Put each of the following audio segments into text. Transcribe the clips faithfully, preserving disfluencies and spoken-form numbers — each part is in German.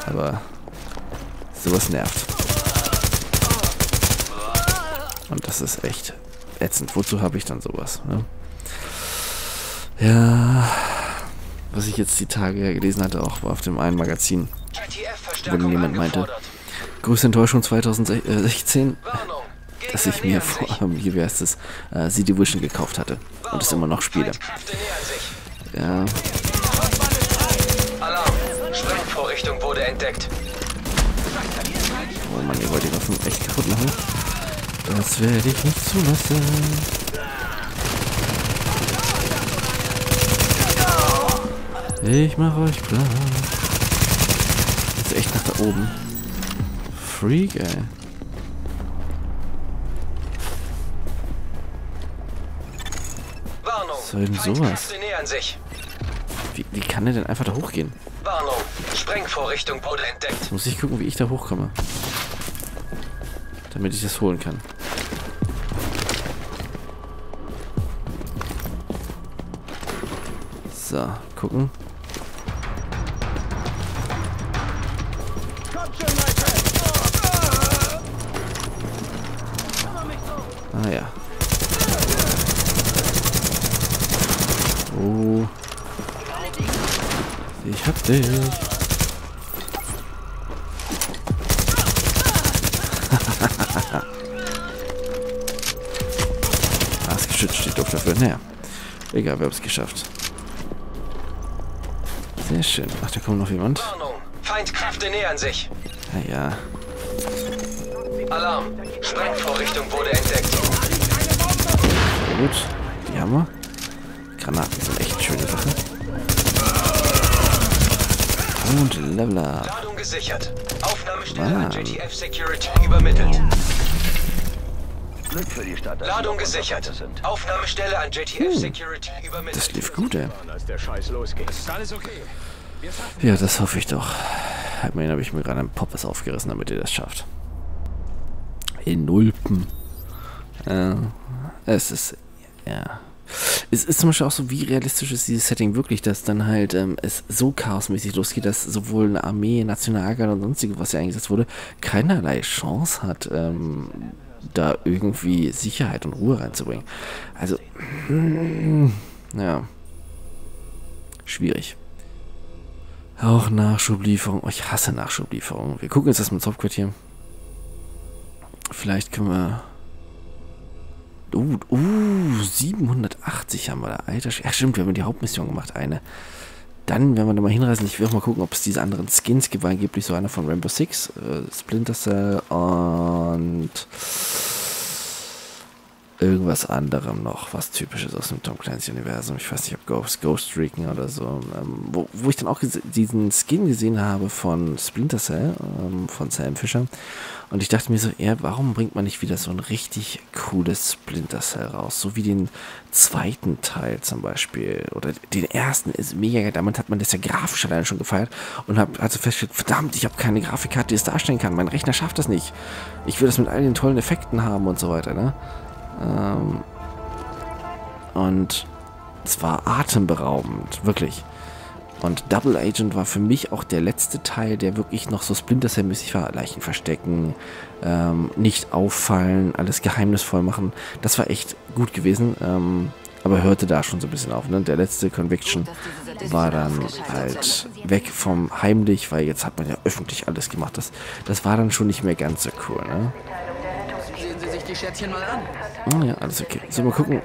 Aber sowas nervt. Und das ist echt ätzend. Wozu habe ich dann sowas? Ne? Ja, was ich jetzt die Tage gelesen hatte, auch auf dem einen Magazin, wo jemand meinte, größte Enttäuschung zwanzig sechzehn, dass ich mir vor allem, hier wie heißt es, äh, The Division gekauft hatte und es immer noch spiele. Ja. Alarm! Sprengvorrichtung wurde entdeckt. Oh Mann, ihr wollt die Waffen echt kaputt machen? Das werde ich nicht zulassen. Ich mach euch klar. Jetzt echt nach da oben. Freak, ey. Warnung! Was soll denn sowas? Feindkräfte nähern sich. Wie, wie kann der denn einfach da hochgehen? Warnung! Sprengvorrichtung wurde entdeckt. Jetzt muss ich gucken, wie ich da hochkomme. Damit ich das holen kann. So, gucken. Ah ja. Oh. Ich hab dich. Das Geschütz steht doch dafür. Naja. Egal, wir haben es geschafft. Sehr schön. Ach, da kommt noch jemand. Warnung! Feindkräfte nähern sich. Naja. Alarm! Sprengvorrichtung wurde entdeckt. Gut. Die haben wir. Granaten sind echt schöne Sachen. Und Level up. Ladung gesichert. Aufnahmestelle Ah. an J T F Security übermittelt. Glück für die Stadt. Ladung gesichert. Aufnahmestelle an J T F Security übermittelt. Das lief gut, ey. Als der Scheiß losgeht. Ist alles okay? Ja, das hoffe ich doch. Immerhin habe ich mir gerade einen Poppes aufgerissen, damit ihr das schafft. In Nulpen. Äh, es ist, ja. Es ist zum Beispiel auch so, wie realistisch ist dieses Setting wirklich, dass dann halt ähm, es so chaosmäßig losgeht, dass sowohl eine Armee, Nationalgarde und sonstige, was ja eingesetzt wurde, keinerlei Chance hat, ähm, da irgendwie Sicherheit und Ruhe reinzubringen. Also, ja. Schwierig. Auch Nachschublieferung. Oh, ich hasse Nachschublieferung. Wir gucken uns das mal ins Hauptquartier. Vielleicht können wir... Uh, uh, siebenhundertachtzig haben wir da. Alter, ja stimmt, wir haben die Hauptmission gemacht, eine. Dann werden wir da mal hinreisen. Ich will auch mal gucken, ob es diese anderen Skins gibt. Angeblich so einer von Rainbow Six, äh, Splinter Cell und irgendwas anderem noch, was typisches aus dem Tom Clancy-Universum. Ich weiß nicht, ob Ghost, Ghost Recon oder so. Ähm, wo, wo ich dann auch diesen Skin gesehen habe von Splinter Cell, ähm, von Sam Fisher. Und ich dachte mir so, ja, warum bringt man nicht wieder so ein richtig cooles Splinter Cell raus? So wie den zweiten Teil zum Beispiel. Oder den ersten ist mega geil. Damit hat man das ja grafisch allein schon gefeiert. Und habe also festgestellt, verdammt, ich habe keine Grafikkarte, die es darstellen kann. Mein Rechner schafft das nicht. Ich will das mit all den tollen Effekten haben und so weiter, ne? Ähm, und es war atemberaubend, wirklich. Und Double Agent war für mich auch der letzte Teil, der wirklich noch so Splinter Cell-mäßig war. Leichen verstecken, ähm, nicht auffallen, alles geheimnisvoll machen. Das war echt gut gewesen, ähm, aber hörte da schon so ein bisschen auf. Ne? Der letzte Conviction war dann halt weg vom heimlich, weil jetzt hat man ja öffentlich alles gemacht. Das, das war dann schon nicht mehr ganz so cool, ne? Sehen Sie sich die Schätzchen mal an. Oh ja, alles okay. So, mal gucken.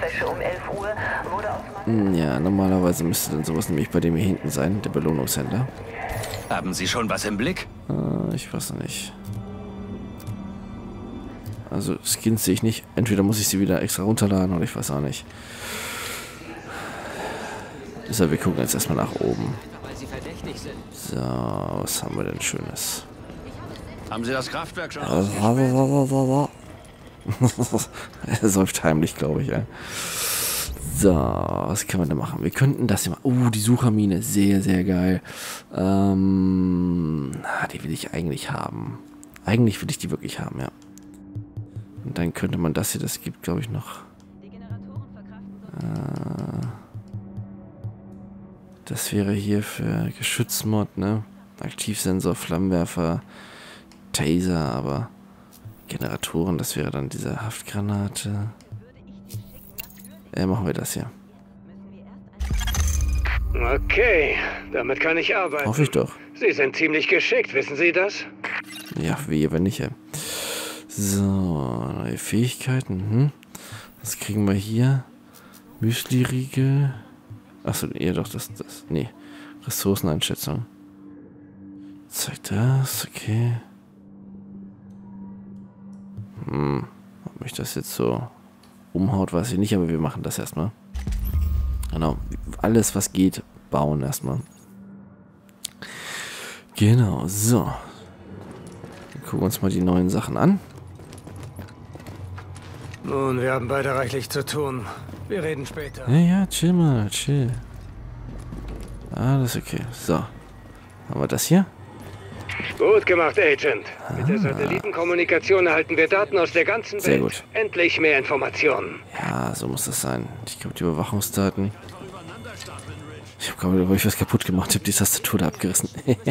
Ja, normalerweise müsste dann sowas nämlich bei dem hier hinten sein, der Belohnungshändler. Haben Sie schon was im Blick? Äh, ich weiß noch nicht. Also Skins sehe ich nicht. Entweder muss ich sie wieder extra runterladen oder ich weiß auch nicht. Deshalb, wir gucken jetzt erstmal nach oben. So, was haben wir denn Schönes? Haben Sie das Kraftwerk schon? Er säuft heimlich, glaube ich, ey. So, was können wir da machen? Wir könnten das hier mal... Oh, die Suchermine. Sehr, sehr geil. Ähm, die will ich eigentlich haben. Eigentlich will ich die wirklich haben, ja. Und dann könnte man das hier, das gibt, glaube ich, noch... Äh, das wäre hier für Geschützmod, ne? Aktivsensor, Flammenwerfer, Taser, aber Generatoren, das wäre dann diese Haftgranate. Ja, machen wir das hier. Okay, damit kann ich arbeiten. Hoffe ich doch. Sie sind ziemlich geschickt, wissen Sie das? Ja, wie, wenn nicht, ey. So, neue Fähigkeiten. Hm. Was kriegen wir hier? Müsli-Riegel. Achso, eher doch das, das. Nee. Ressourceneinschätzung. Zeigt das, okay. Hm. Ob mich das jetzt so umhaut, weiß ich nicht, aber wir machen das erstmal. Genau. Alles, was geht, bauen erstmal. Genau, so. Wir gucken uns mal die neuen Sachen an. Nun, wir haben beide reichlich zu tun. Wir reden später. Ja, ja, chill mal, chill. Alles okay. So. Haben wir das hier? Gut gemacht, Agent. Mit der Satellitenkommunikation erhalten wir Daten aus der ganzen Welt. Sehr gut. Endlich mehr Informationen. Ja, so muss das sein. Ich glaube, die Überwachungsdaten. Ich habe gerade hab ich was kaputt gemacht. Ich habe die Tastatur da abgerissen.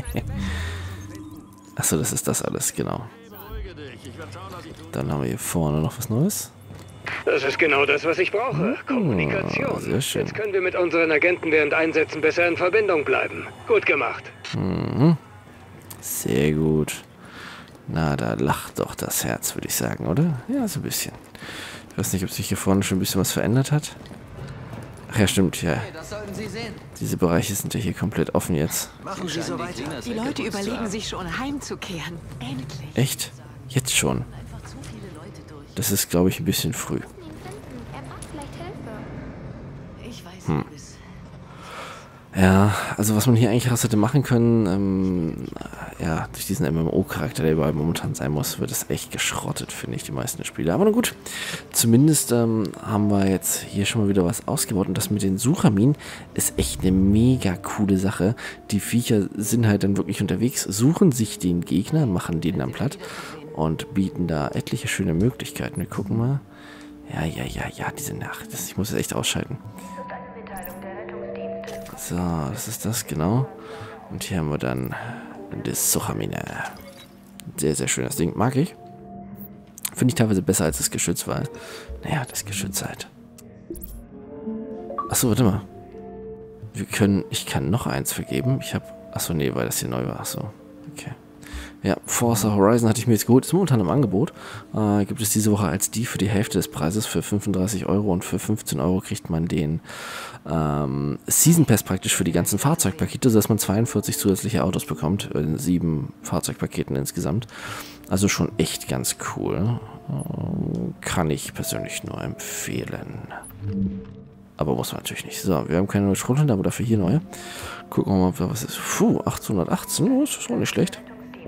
Achso, das ist das alles, genau. Dann haben wir hier vorne noch was Neues. Das ist genau das, was ich brauche. Kommunikation. Sehr schön. Jetzt können wir mit unseren Agenten während Einsätzen besser in Verbindung bleiben. Gut gemacht. Mhm. Sehr gut. Na, da lacht doch das Herz, würde ich sagen, oder? Ja, so ein bisschen. Ich weiß nicht, ob sich hier vorne schon ein bisschen was verändert hat. Ach ja, stimmt, ja. Okay, das sollten Sie sehen. Diese Bereiche sind ja hier komplett offen jetzt. Machen Sie so weiter. Die Leute überlegen sich schon, heimzukehren. Endlich. Echt? Jetzt schon? Das ist, glaube ich, ein bisschen früh. Er braucht vielleicht Hilfe. Ich weiß Hm. es. Ja, also was man hier eigentlich raus hätte machen können, ähm, ja, durch diesen M M O-Charakter, der überall momentan sein muss, wird es echt geschrottet, finde ich, die meisten Spiele. Aber na gut, zumindest ähm, haben wir jetzt hier schon mal wieder was ausgebaut. Und das mit den Sucherminen ist echt eine mega coole Sache. Die Viecher sind halt dann wirklich unterwegs, suchen sich den Gegner, machen den dann platt und bieten da etliche schöne Möglichkeiten. Wir gucken mal. Ja, ja, ja, ja, diese Nacht. Ich muss es echt ausschalten. So, das ist das, genau. Und hier haben wir dann das Suchermine. Sehr, sehr schönes Ding. Mag ich. Finde ich teilweise besser als das Geschütz, weil, naja, das Geschütz halt. Achso, warte mal. Wir können, ich kann noch eins vergeben. Ich habe, achso, nee, weil das hier neu war. Achso, okay. Ja, Forza Horizon hatte ich mir jetzt geholt. Ist momentan im Angebot. Äh, gibt es diese Woche als die für die Hälfte des Preises für fünfunddreißig Euro und für fünfzehn Euro kriegt man den ähm, Season Pass praktisch für die ganzen Fahrzeugpakete, sodass man zweiundvierzig zusätzliche Autos bekommt. In sieben Fahrzeugpaketen insgesamt. Also schon echt ganz cool. Äh, kann ich persönlich nur empfehlen. Aber muss man natürlich nicht. So, wir haben keine neue Schrotthunde, aber dafür hier neue. Gucken wir mal, ob da was ist. Puh, achtzehnhundertachtzehn. Oh, das ist auch nicht schlecht.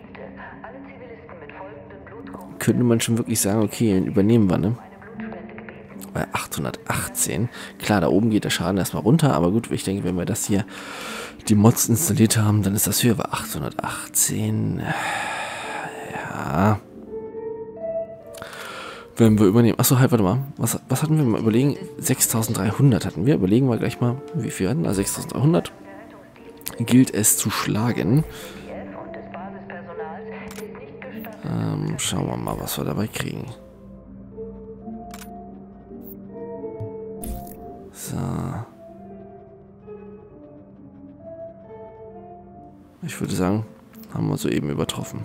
Könnte man schon wirklich sagen, okay, den übernehmen wir, ne? Bei achthundertachtzehn. Klar, da oben geht der Schaden erstmal runter, aber gut, ich denke, wenn wir das hier, die Mods installiert haben, dann ist das höher bei achthundertachtzehn. Ja. Wenn wir übernehmen. Achso, halt, warte mal. Was, was hatten wir mal überlegen? sechstausenddreihundert hatten wir. Überlegen wir gleich mal, wie viel hatten. Also sechstausenddreihundert. Gilt es zu schlagen. Ähm, schauen wir mal, was wir dabei kriegen. So. Ich würde sagen, haben wir soeben übertroffen.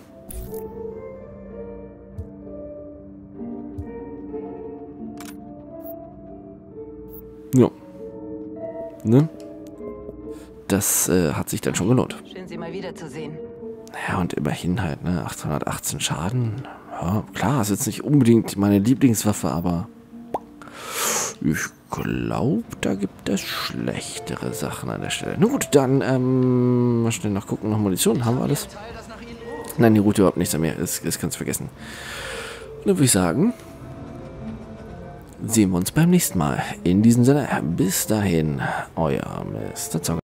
Ja. Ne? Das äh, hat sich dann schon gelohnt. Schön, Sie mal wiederzusehen. Ja, und immerhin halt, ne, achthundertachtzehn Schaden. Ja, klar, ist jetzt nicht unbedingt meine Lieblingswaffe, aber ich glaube, da gibt es schlechtere Sachen an der Stelle. Na gut, dann, ähm, mal schnell nachgucken, noch Munition, haben wir alles? Nein, die Route überhaupt nichts mehr, das, das kannst du vergessen. Dann würde ich sagen, sehen wir uns beim nächsten Mal. In diesem Sinne, bis dahin, euer Mister Zocker.